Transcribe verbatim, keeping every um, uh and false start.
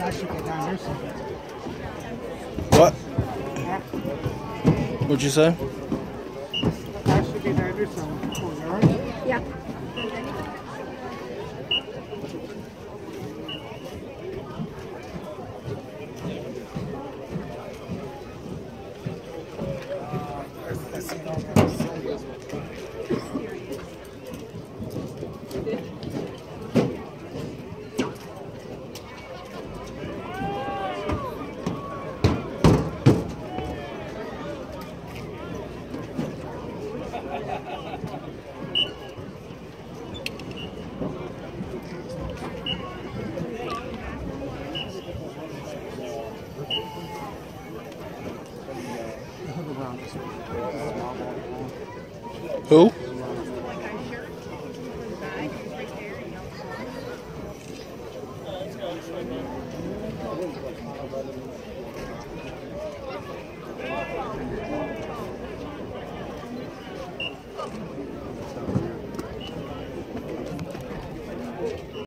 I should get down here somewhere. What? Yeah. What'd you say? I should get down here somewhere. Right? Yeah. Who?